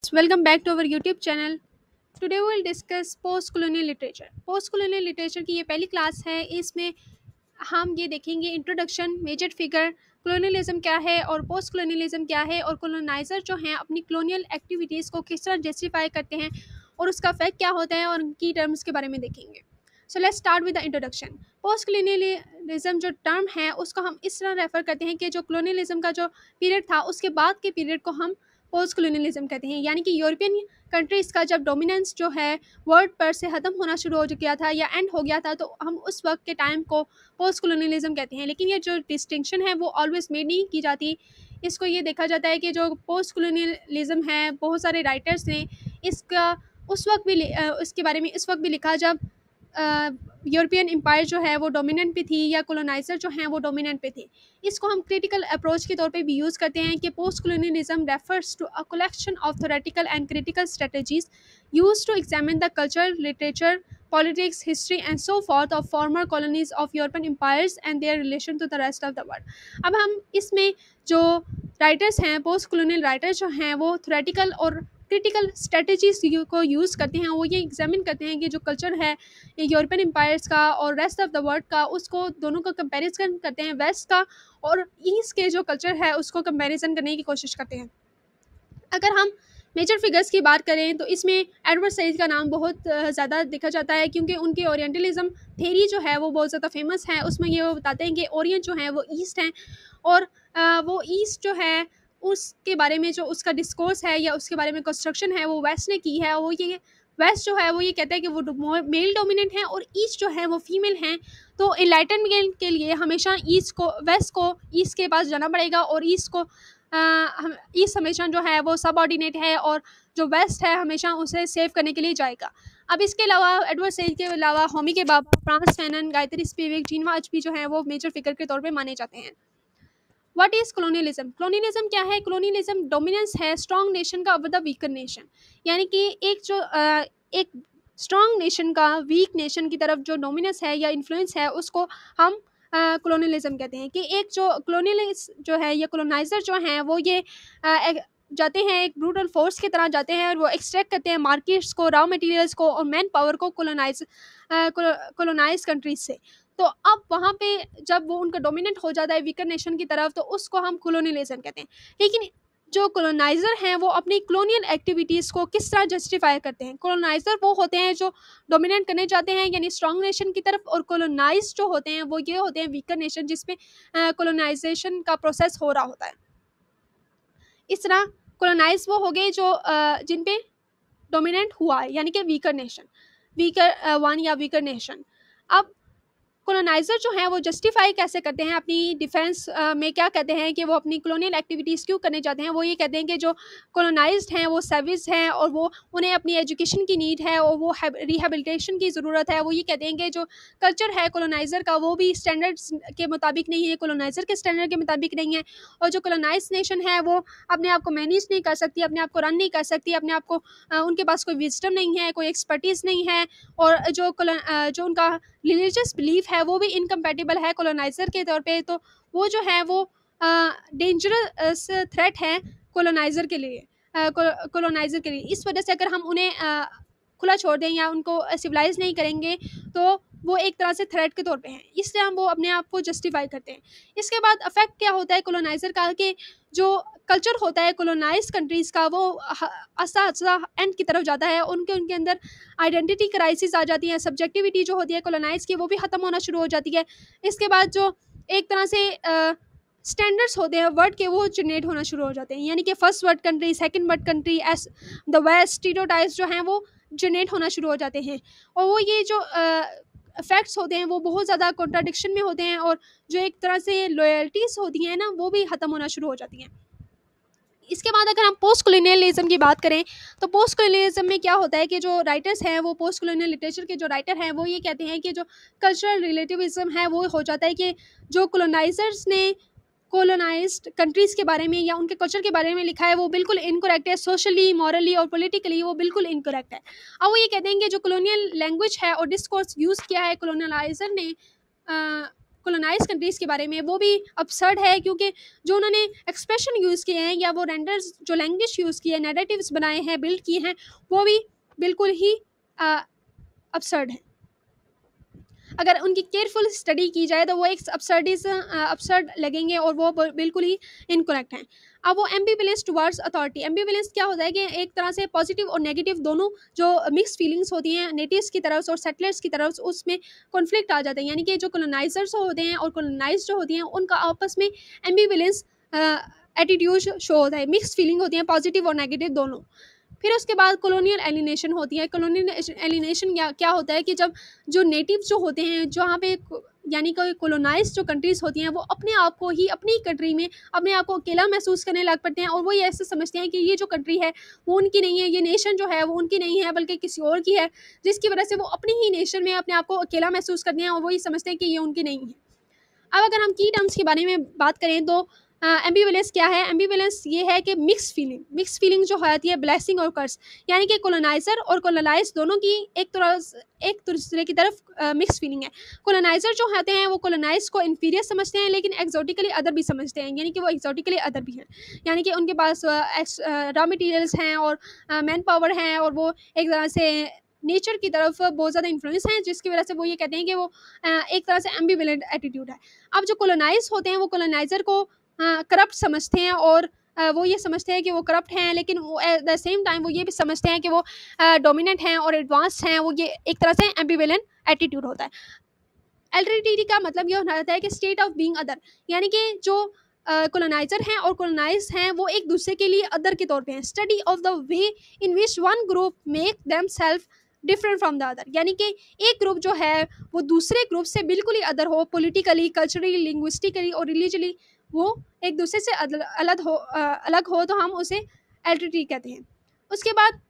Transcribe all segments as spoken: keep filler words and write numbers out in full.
Welcome back to our YouTube channel. Today we will discuss post-colonial literature. Post-colonial literature की ये पहली class है. इसमें हम ये देखेंगे इंट्रोडक्शन, मेजर फिगर, colonialism क्या है और पोस्ट colonialism क्या है और colonizer जो हैं अपनी colonial एक्टिविटीज़ को किस तरह जस्टिफाई करते हैं और उसका इफेक्ट क्या होता है और उनकी टर्म्स के बारे में देखेंगे. So let's start with the introduction. Post colonialism जो टर्म है उसको हम इस तरह रेफर करते हैं कि जो colonialism का जो पीरियड था उसके बाद के पीरियड को हम पोस्ट colonialism कहते हैं. यानी कि यूरोपियन कंट्रीज़ का जब डोमिनेंस जो है वर्ल्ड पर से ख़त्म होना शुरू हो गया था या एंड हो गया था तो हम उस वक्त के टाइम को पोस्ट colonialism कहते हैं. लेकिन ये जो डिस्टिंक्शन है वो ऑलवेज मेड नहीं की जाती. इसको ये देखा जाता है कि जो पोस्ट colonialism है बहुत सारे राइटर्स ने इसका उस वक्त भी लि- अ, उसके बारे में इस वक्त भी लिखा जब यूरोपियन एम्पायर जो है वो डोमिनेंट पे थी या कोलोनाइजर जो हैं वो डोमिनेंट पे थे. इसको हम क्रिटिकल अप्रोच के तौर पे भी यूज़ करते हैं कि post colonialism refers to a collection of theoretical and critical strategies use to examine the culture, literature, politics, history and so forth of former colonies of European empires and their relation to the rest of the world. अब हम इसमें जो writers हैं post colonial writers जो हैं वो theoretical और critical strategies को यूज़ करते हैं. वो ये एग्जामिन करते हैं कि जो कल्चर है यूरोपियन एम्पायर्स का और रेस्ट ऑफ द वर्ल्ड का उसको दोनों का कंपैरिजन करते हैं. वेस्ट का और ईस्ट के जो कल्चर है उसको कंपैरिजन करने की कोशिश करते हैं. अगर हम मेजर फिगर्स की बात करें तो इसमें एडवर्ड सईद का नाम बहुत ज़्यादा देखा जाता है क्योंकि उनकी ओरिएंटलिज्म थेरी जो है वो बहुत ज़्यादा फेमस है. उसमें ये वो बताते हैं कि ओरिएंट जो है वो ईस्ट हैं और अ, वो ईस्ट जो है उसके बारे में जो उसका डिस्कोर्स है या उसके बारे में कंस्ट्रक्शन है वो वेस्ट ने की है. वो ये वेस्ट जो है वो ये कहता है कि वो मेल डोमिनेंट हैं और ईस्ट जो है वो फीमेल हैं. तो एनलाइटनमेंट के लिए हमेशा ईस्ट को वेस्ट को ईस्ट के पास जाना पड़ेगा और ईस्ट को अ, हम ईस्ट हमेशा जो है वो सबऑर्डिनेट है और जो वेस्ट है हमेशा उसे सेव करने के लिए जाएगा. अब इसके अलावा एडवर्ड सईद के अलावा Homi K Bhabha, Frantz Fanon, Gayatri Spivak, Chinua Achebe जो है वो मेजर फिगर के तौर पे माने जाते हैं. What is colonialism? colonialism क्या है? colonialism डोमिनेंस है स्ट्रॉन्ग नेशन का ओवर द वीकर नेशन. यानी कि एक जो अ, एक स्ट्रॉन्ग नेशन का वीक नेशन की तरफ जो डोमिनेंस है या इन्फ्लुएंस है उसको हम colonialism कहते हैं. कि एक जो colonialist जो है या colonizer जो हैं वो ये अ, एक- जाते हैं एक ब्रूटल फोर्स की तरह जाते हैं और वो एक्सट्रैक्ट करते हैं मार्केट्स को, रॉ मटेरियल्स को और मैन पावर को colonize colonize कंट्रीज से. तो अब वहाँ पे जब वो उनका डोमिनेंट हो जाता है वीकर नेशन की तरफ तो उसको हम colonialism कहते हैं. लेकिन जो colonizer हैं वो अपनी colonial एक्टिविटीज़ को किस तरह जस्टिफाई करते हैं? colonizer वो होते हैं जो डोमिनेट करने जाते हैं यानी स्ट्रॉन्ग नेशन की तरफ और colonized जो होते हैं वो ये होते हैं वीकर नेशन जिसमें colonization का प्रोसेस हो रहा होता है. इस तरह colonize वो हो गए जो अ, जिन पे डोमिनेंट हुआ है यानी कि वीकर नेशन, वीकर वन या वीकर नेशन. अब colonizer जो हैं वो जस्टिफाई कैसे करते हैं अपनी डिफेंस में? क्या कहते हैं कि वो अपनी colonial एक्टिविटीज़ क्यों करने जाते हैं? वो ये कहते हैं कि जो colonized हैं वो सैविज हैं और वो उन्हें अपनी एजुकेशन की नीड है और वो रिहेबिलिटेशन की ज़रूरत है. वो ये कहते हैं कि जो कल्चर है colonizer का वो भी स्टैंडर्ड्स के मुताबिक नहीं है, colonizer के स्टैंडर्ड के मुताबिक नहीं है. और जो colonized नेशन है वो अपने आप को मैनेज नहीं कर सकती, अपने आप को रन नहीं कर सकती, अपने आप को अ, उनके पास कोई विजडम नहीं है, कोई एक्सपर्टीज़ नहीं है और जो colon- अ, जो उनका रिलीजियस बिलीफ है वो भी इनकम्पैटिबल है colonizer के तौर पे. तो वो जो है वो डेंजरस थ्रेट है colonizer के लिए colonizer के लिए. इस वजह से अगर हम उन्हें अ, खुला छोड़ दें या उनको सिविलाइज नहीं करेंगे तो वो एक तरह से थ्रेट के तौर पे हैं. इसलिए हम वो अपने आप को जस्टिफाई करते हैं. इसके बाद अफेक्ट क्या होता है colonizer का कि जो कल्चर होता है colonized कंट्रीज़ का वो आस्ता आस्ता एंड की तरफ जाता है. उनके उनके अंदर आइडेंटिटी क्राइसिस आ जाती है, सब्जेक्टिविटी जो होती है colonized की वो भी ख़त्म होना शुरू हो जाती है. इसके बाद जो एक तरह से स्टैंडर्ड्स होते हैं वर्ड के वो जनरेट होना शुरू हो जाते हैं. यानी कि first world country, second world country, as the west stereotypes जो हैं वो जनरेट होना शुरू हो जाते हैं. और वो ये जो इफेक्ट्स होते हैं वो बहुत ज़्यादा कॉन्ट्राडिक्शन में होते हैं और जो एक तरह से लॉयल्टीज़ होती हैं ना वो भी ख़त्म होना शुरू हो जाती हैं. इसके बाद अगर हम पोस्ट colonialism की बात करें तो पोस्ट colonialism में क्या होता है कि जो राइटर्स हैं वो पोस्ट colonial लिटरेचर के जो राइटर हैं वो ये कहते हैं कि जो कल्चरल रिलेटिविज्म है वो हो जाता है कि जो colonizers ने colonized कंट्रीज़ के बारे में या उनके कल्चर के बारे में लिखा है वो बिल्कुल इनकरेक्ट है, सोशली, मॉरली और पॉलिटिकली वो बिल्कुल इनकरेक्ट है. अब वो ये कहते हैं कि जो colonial लैंग्वेज है और डिस्कोर्स यूज़ किया है colonizer ने कोलोनाइज कंट्रीज़ के बारे में वो भी अपसर्ड है, क्योंकि जो उन्होंने एक्सप्रेशन यूज़ किए हैं या वो रेंडर्स जो लैंग्वेज यूज़ की है, नैरेटिव्स बनाए हैं, बिल्ड किए हैं, वो भी बिल्कुल ही अपसर्ड है। अगर उनकी केयरफुल स्टडी की जाए तो वो एक अपसर्डिज अपसर्ड लगेंगे और वो बिल्कुल ही इनकरेक्ट हैं। अब वो एम्बिवलेंस टुवर्ड्स अथॉरिटी, एम्बिवलेंस क्या होता है कि एक तरह से पॉजिटिव और नेगेटिव दोनों जो मिक्स फीलिंग्स होती हैं नेटिव्स की तरफ से और सेटलर्स की तरफ से, उसमें कॉन्फ्लिक्ट आ जाते हैं। यानी कि जो कॉलोनाइजर्स होते हैं और कॉलोनाइज जो होती हैं उनका आपस में एम्बिवलेंस एटीट्यूड शो होता है, मिक्स फीलिंग होती हैं पॉजिटिव और नेगेटिव दोनों। फिर उसके बाद कॉलोनियल एलिनेशन होती है। कॉलोनियल एलिनेशन क्या क्या होता है कि जब जो नेटिव जो होते हैं जहाँ पे यानी कि कॉलोनाइज जो कंट्रीज़ होती हैं वो अपने आप को ही अपनी कंट्री में अपने आप को अकेला महसूस करने लग पड़ते हैं और वो ये ऐसे समझते हैं कि ये जो कंट्री है वो उनकी नहीं है, ये नेशन जो है वो उनकी नहीं है बल्कि किसी और की है, जिसकी वजह से वो अपनी ही नेशन में अपने आप को अकेला महसूस करते हैं और वो ये समझते हैं कि ये उनकी नहीं है। अब अगर हम की टर्म्स के बारे में बात करें तो एम्बिवलेंस क्या है? एम्बिवलेंस ये है कि मिक्स फीलिंग मिक्स फीलिंग जो होती है ब्लेसिंग और कर्स, यानी कि कॉलोनाइजर और कॉलोनाइज दोनों की एक तरह एक दूसरे की तरफ मिक्स फीलिंग है। कॉलोनाइजर जो होते हैं वो कॉलोनाइज को इन्फीरियर समझते हैं लेकिन एक्जोटिकली अदर भी समझते हैं, यानी कि वो एक्जोटिकली अदर भी हैं, यानी कि उनके पास रॉ मटीरियल्स हैं और मैन पावर हैं और वो एक तरह से नेचर की तरफ बहुत ज़्यादा इन्फ्लुएंस है, जिसकी वजह से वो ये कहते हैं कि वो एक तरह से एम्बिवलेंट एटीट्यूड है। अब जो कॉलोनाइज होते हैं वो कॉलोनाइजर को करप्ट समझते हैं और वो ये समझते हैं कि वो करप्ट हैं, लेकिन वो एट द सेम टाइम वो ये भी समझते हैं कि वो डोमिनेंट हैं और एडवांस हैं। वो ये एक तरह से एम्बिवलेंट एटीट्यूड होता है। एल्टरिटी का मतलब ये होता है कि स्टेट ऑफ बीइंग अदर, यानी कि जो कॉलोनाइजर हैं और कॉलोनाइज हैं वो एक दूसरे के लिए अदर के तौर पे हैं। Study of the way in which one group make them self different from the other, यानी कि एक ग्रुप जो है वो दूसरे ग्रुप से बिल्कुल ही अदर हो, पॉलिटिकली, कल्चरली, लिंग्विस्टिकली और रिलीजियसली वो एक दूसरे से अलग हो अलग हो तो हम उसे एल्टरिटी कहते हैं। उसके बाद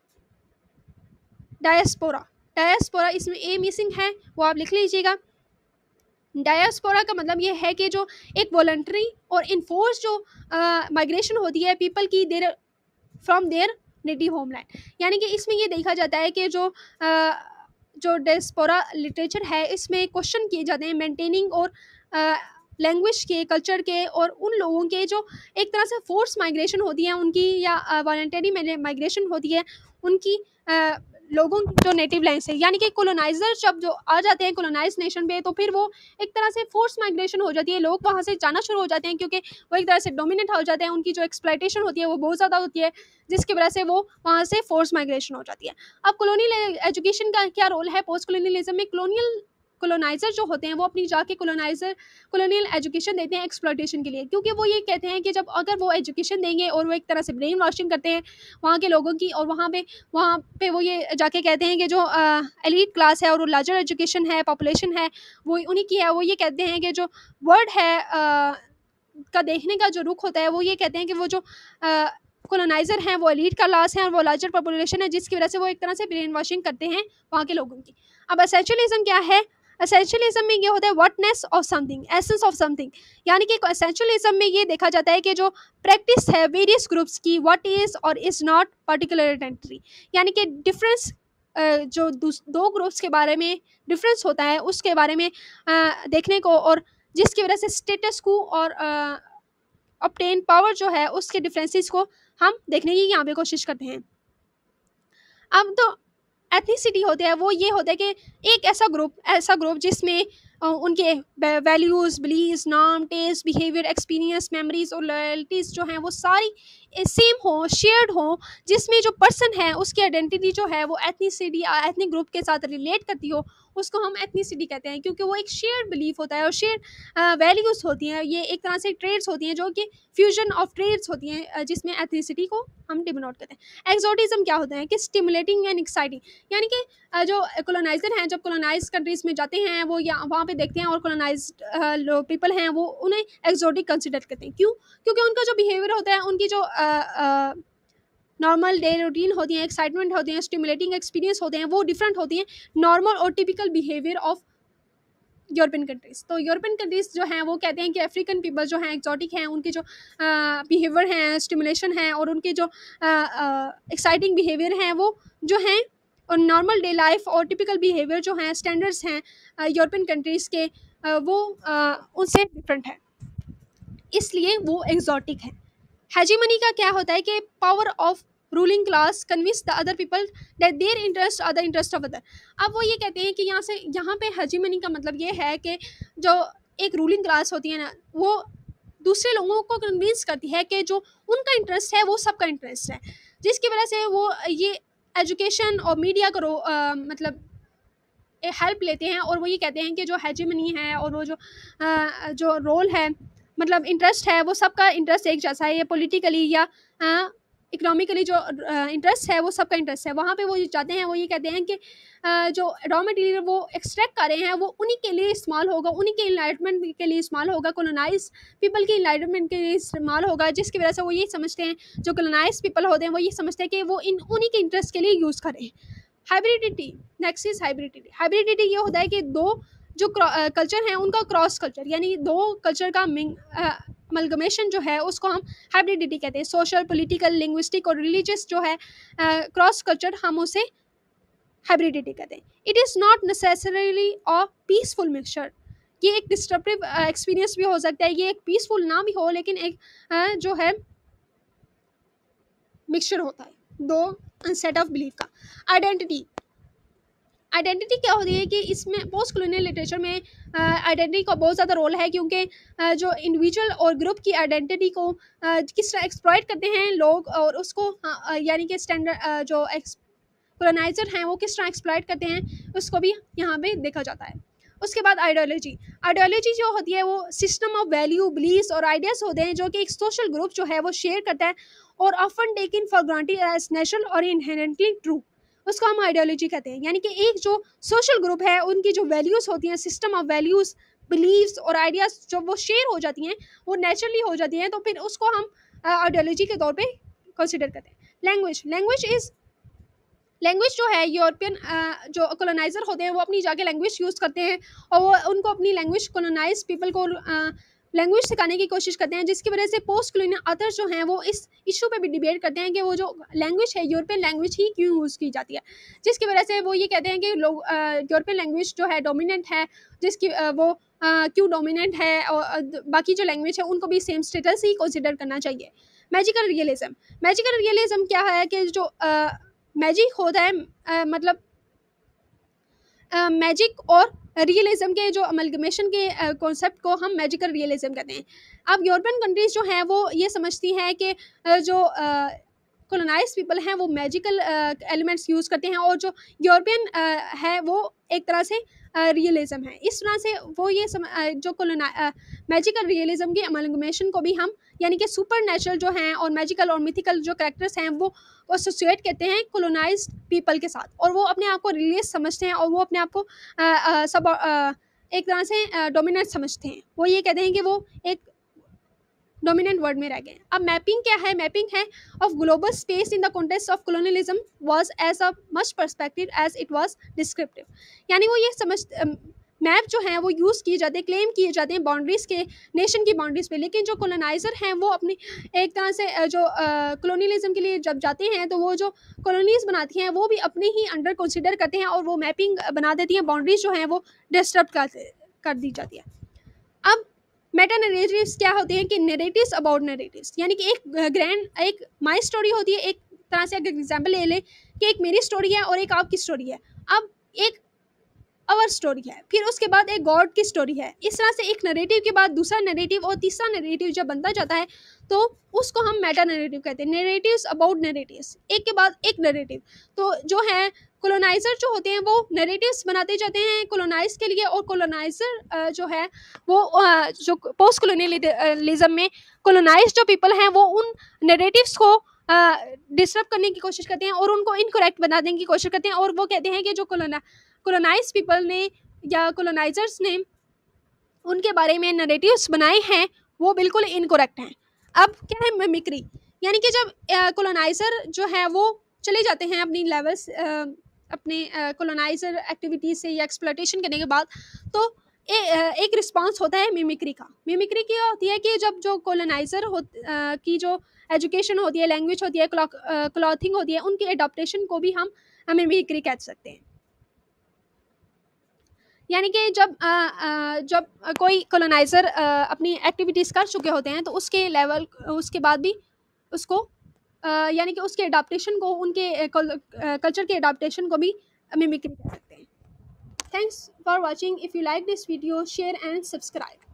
डायस्पोरा, डायस्पोरा इसमें ए मिसिंग है, वो आप लिख लीजिएगा। डायस्पोरा का मतलब ये है कि जो एक वॉलंटरी और इन्फोर्स जो माइग्रेशन होती है पीपल की their from there native homeland, यानी कि इसमें ये देखा जाता है कि जो आ, जो डायस्पोरा लिटरेचर है इसमें क्वेश्चन किए जाते हैं मेंटेनिंग और लैंग्वेज के, कल्चर के और उन लोगों के जो एक तरह से फोर्स माइग्रेशन होती है उनकी या वॉलंटरी माइग्रेशन होती है उनकी आ, लोगों जो नेटिव लैंड से, यानी कि कॉलोनाइजर जब जो आ जाते हैं कॉलोनाइज नेशन पे तो फिर वो एक तरह से फोर्स माइग्रेशन हो जाती है, लोग वहाँ से जाना शुरू हो जाते हैं क्योंकि वो एक तरह से डोमिनेंट हो जाते हैं, उनकी जो एक्सप्लॉयटेशन होती है वो बहुत ज़्यादा होती है जिसकी वजह से वो वहाँ से फोर्स माइग्रेशन हो जाती है। अब कॉलोनियल एजुकेशन का क्या रोल है पोस्ट कॉलोनियलिज्म में? कॉलोनियल कॉलोनाइजर जो होते हैं वो अपनी जाके कॉलोनाइजर कॉलोनियल एजुकेशन देते हैं एक्सप्लॉयटेशन के लिए, क्योंकि वो ये कहते हैं कि जब अगर वो एजुकेशन देंगे और वो एक तरह से ब्रेन वॉशिंग करते हैं वहाँ के लोगों की और वहाँ पे वहाँ पे वो ये जाके कहते हैं कि जो एलीट क्लास है और वो लार्जर एजुकेशन है, पॉपुलेशन है, वो उन्हीं की है। वो ये कहते हैं कि जो वर्ड है आ, का देखने का जो रुख होता है वो ये कहते हैं कि वो जो कॉलोनाइजर हैं वो एलीट का क्लास है और वो लार्जर पॉपुलेशन है, जिसकी वजह से वो एक तरह से ब्रेन वॉशिंग करते हैं वहाँ के लोगों की। अब एसेंशियलिज्म क्या है? एसेंशियलिज्म में ये होता है whatness of something, essence of something, यानी कि एसेंशियलिज्म में ये देखा जाता है कि जो प्रैक्टिस है वेरियस ग्रुप्स की व्हाट इज और इज नॉट पर्टिकुलर आइडेंटिटी, यानी कि डिफरेंस जो दो ग्रुप्स के बारे में डिफरेंस होता है उसके बारे में देखने को, और जिसकी वजह से स्टेटस को और ऑब्टेन पावर जो है उसके डिफरेंसेस को हम देखने की यहाँ पे कोशिश करते हैं। अब तो एथनिसिटी होते हैं वो ये होता है कि एक ऐसा ग्रुप ऐसा ग्रुप जिसमें उनके values, beliefs, norm, taste, behaviour, experience, memories और लॉयल्टीज़ जो हैं वो सारी सेम हो, शेयर्ड हो, जिसमें जो पर्सन है उसकी आइडेंटिटी जो है वो एथनिसिटी एथनिक ग्रुप के साथ रिलेट करती हो, उसको हम एथनिसिटी कहते हैं, क्योंकि वो एक शेयर्ड बिलीफ होता है और शेयर्ड वैल्यूज़ होती हैं। ये एक तरह से ट्रेड्स होती हैं जो कि फ्यूजन ऑफ ट्रेड्स होती हैं जिसमें एथनिसिटी को हम डिनोट करते हैं। एक्सोटिज्म क्या होता है कि स्टिमुलेटिंग एंड एक्साइटिंग, यानी कि जो कॉलोनाइजर हैं जब कॉलोनाइज कंट्रीज़ में जाते हैं वो या वहाँ पे देखते हैं और कॉलोनाइज्ड लोग पीपल हैं वो उन्हें एक्सोटिक कंसिडर करते हैं। क्यों? क्योंकि उनका जो बिहेवियर होता है, उनकी जो नॉर्मल डे रूटीन होती हैं, एक्साइटमेंट होती हैं, स्टिमुलेटिंग एक्सपीरियंस होते हैं, वो डिफरेंट होती हैं नॉर्मल और typical behaviour of European countries. तो यूरोपियन कंट्रीज़ जो हैं वो कहते हैं कि अफ्रीकन पीपल जो हैं एक्जॉटिक हैं, उनके जो बिहेवियर हैं, स्टिमुलेशन है और उनके जो एक्साइटिंग बिहेवियर हैं वो जो हैं और नॉर्मल डे लाइफ और टिपिकल बिहेवियर जो हैं, स्टैंडर्ड्स हैं यूरोपियन कंट्रीज़ के, अ, वो अ, उनसे डिफरेंट है, इसलिए वो एग्जॉटिक है। हेजीमनी का क्या होता है कि power of ruling class convince the other people that their interest are the interest of other. अब वो ये कहते हैं कि यहाँ से यहाँ पे हेजीमनी का मतलब ये है कि जो एक रूलिंग क्लास होती है ना, वो दूसरे लोगों को कन्विंस करती है कि जो उनका इंटरेस्ट है वो सबका इंटरेस्ट है, जिसकी वजह से वो ये एजुकेशन और मीडिया को रो- अ, मतलब हेल्प लेते हैं, और वो ये कहते हैं कि जो हेजीमनी है और वो जो अ, जो रोल है, मतलब इंटरेस्ट है, वो सबका इंटरेस्ट एक जैसा है। ये पॉलिटिकली या इकोनॉमिकली जो इंटरेस्ट है वो सबका इंटरेस्ट है। वहाँ पे वो चाहते हैं, वो ये कहते हैं कि अ, जो रॉ मटेरियल वो एक्सट्रैक्ट कर रहे हैं वो उन्हीं के लिए इस्तेमाल होगा, उन्हीं के इनलाइटमेंट के लिए इस्तेमाल होगा, कॉलोनाइज पीपल के इनलाइटमेंट के लिए इस्तेमाल होगा, जिसकी वजह से वो ये समझते हैं, जो कॉलोनाइज पीपल होते हैं वो ये समझते हैं कि वो इन उन्हीं के इंटरेस्ट के लिए यूज़ करें। Hybridity, next is hybridity. Hybridity ये होता है कि दो जो कल्चर हैं उनका क्रॉस कल्चर, यानी दो कल्चर का मिंग अमलगमेशन जो है उसको हम हाइब्रिडिटी कहते हैं। सोशल, पॉलिटिकल, लिंग्विस्टिक और रिलीजियस जो है क्रॉस कल्चर, हम उसे हाइब्रिडिटी कहते हैं। It is not necessarily a peaceful mixture. ये एक डिस्ट्रप्टिव एक्सपीरियंस भी हो सकता है, ये एक पीसफुल ना भी हो, लेकिन एक uh, जो है मिक्सचर होता है दो सेट ऑफ बिलीफ का। आइडेंटिटी, आइडेंटिटी क्या होती है कि इसमें पोस्ट कॉलोनियल लिटरेचर में आइडेंटिटी का बहुत ज़्यादा रोल है, क्योंकि uh, जो इंडिविजुअल और ग्रुप की आइडेंटिटी को uh, किस तरह एक्सप्लॉइट करते हैं लोग, और उसको uh, यानी कि स्टैंडर्ड uh, जो colonizer हैं वो किस तरह एक्सप्लॉइट करते हैं, उसको भी यहाँ पे देखा जाता है। उसके बाद आइडियोलॉजी, आइडियोलॉजी जो होती है वो सिस्टम ऑफ वैल्यू, बिलीव्स और आइडियाज़ होते हैं जो कि एक सोशल ग्रुप जो है वो शेयर करता है, और often taken for granted as natural और इनहेरेंटली ट्रू, उसको हम आइडियोलॉजी कहते हैं। यानी कि एक जो सोशल ग्रुप है उनकी जो वैल्यूज़ होती हैं, सिस्टम ऑफ वैल्यूज़, बिलीव्स और आइडियाज़ जो वो शेयर हो जाती हैं, वो नेचुरली हो जाती हैं, तो फिर उसको हम आइडियोलॉजी के तौर पर कंसिडर करते हैं। लैंग्वेज, लैंग्वेज इज़ लैंग्वेज जो है, यूरोपियन जो कॉलोनाइजर होते हैं वो अपनी जाके लैंग्वेज यूज़ करते हैं, और वो उनको अपनी लैंग्वेज कॉलोनाइज पीपल को लैंग्वेज सिखाने की कोशिश करते हैं, जिसकी वजह से पोस्ट कॉलोनियल ऑथर्स जो हैं वो इस इशू पे भी डिबेट करते हैं कि वो जो लैंग्वेज है यूरोपियन लैंग्वेज ही क्यों यूज़ की जाती है, जिसकी वजह से वो ये कहते हैं कि लोग यूरोपियन लैंग्वेज जो है डोमिनेंट है, जिसकी uh, वो uh, क्यों डोमिनेंट है, और uh, बाकी जो लैंग्वेज है उनको भी सेम स्टेटस ही कंसिडर करना चाहिए। मैजिकल रियलिज्म, मैजिकल रियलिज्म क्या है कि जो uh, मैजिक होता है, uh, मतलब मैजिक uh, और रियलिज्म के जो अमलगमेशन के कॉन्सेप्ट uh, को हम मैजिकल रियलिज्म कहते हैं। अब यूरोपियन कंट्रीज़ जो हैं वो ये समझती हैं कि uh, जो कॉलोनाइज पीपल हैं वो मैजिकल एलिमेंट्स यूज़ करते हैं, और जो यूरोपियन uh, है वो एक तरह से रियलिज्म है। इस तरह से वो ये सम, uh, जो कोलोना मैजिकल रियलिज्म के अमलगमेशन को भी हम यानी कि सुपर नेचुरल जो हैं और मैजिकल और मिथिकल जो कैरेक्टर्स हैं वो एसोसिएट कहते हैं कोलोनाइज्ड पीपल के साथ, और वो अपने आप को रिलीजियस समझते हैं, और वो अपने आप को आ, आ, सब आ, एक तरह से डोमिनेंट समझते हैं। वो ये कहते हैं कि वो एक डोमिनेंट वर्ड में रह गए। अब मैपिंग क्या है? मैपिंग है of global space in the context of colonialism was as a much perspective as it was descriptive. यानी वो ये समझ मैप जो हैं वो यूज़ किए जाते हैं, क्लेम किए जाते हैं बाउंड्रीज़ के, नेशन की बाउंड्रीज़ पे, लेकिन जो कॉलोनाइज़र हैं वो अपनी एक तरह से जो कॉलोनियलिज्म के लिए जब जाते हैं तो वो जो कॉलोनीज़ बनाती हैं वो भी अपने ही अंडर कंसिडर करते हैं, और वो मैपिंग बना देती हैं, बाउंड्रीज़ जो हैं वो डिस्टर्ब कर कर दी जाती है। अब मेटा नरेटिव्स क्या होते हैं कि नरेटिव्स अबाउट नरेटिव्स, यानी कि एक ग्रैंड एक माई स्टोरी होती है, एक तरह से अगर एग्जाम्पल ले लें कि एक मेरी स्टोरी है और एक आपकी स्टोरी है। अब एक अवर स्टोरी है, फिर उसके बाद एक गॉड की स्टोरी है। इस तरह से एक नरेटिव के बाद दूसरा नरेटिव और तीसरा नरेटिव जब बनता जाता है तो उसको हम मेटा नरेटिव कहते हैं। नरेटिव्स अबाउट नरेटिव्स, एक के बाद एक नरेटिव। तो जो है कोलोनाइजर जो होते हैं वो नरेटिव्स बनाते जाते हैं कोलोनाइज के लिए, और कोलोनाइजर जो है वो जो पोस्ट कोलोनियलिज्म में कोलोनाइज जो पीपल हैं वो उन नरेटिव्स को डिस्टर्ब करने की कोशिश करते हैं और उनको इनकरेक्ट बना देने की कोशिश करते हैं, और वो कहते हैं कि जो कोलोना कोलोनाइज पीपल ने या कोलोनाइजर्स ने उनके बारे में नरेटिव्स बनाए हैं वो बिल्कुल इनकरेक्ट हैं। अब क्या है मिमिक्री, यानी कि जब कोलोनाइजर जो है वो चले जाते हैं अपनी लेवल्स अपने कोलोनाइजर एक्टिविटीज से या एक्सप्लॉयटेशन करने के बाद, तो ए, एक रिस्पांस होता है मिमिक्री का। मिमिक्री क्या होती है कि जब जो कोलोनाइजर हो की जो एजुकेशन होती है, लैंग्वेज होती है, क्लॉथिंग होती है, उनकी एडॉप्टेशन को भी हम मिमिक्री कह सकते हैं। यानी कि जब अ, अ, जब कोई कॉलोनाइज़र अपनी एक्टिविटीज़ कर चुके होते हैं तो उसके लेवल उसके बाद भी उसको अ, यानी कि उसके अडाप्टेशन को उनके कल्चर के अडाप्टेशन को भी मिमिक्री कह सकते हैं। Thanks for watching. If you like this video share and subscribe.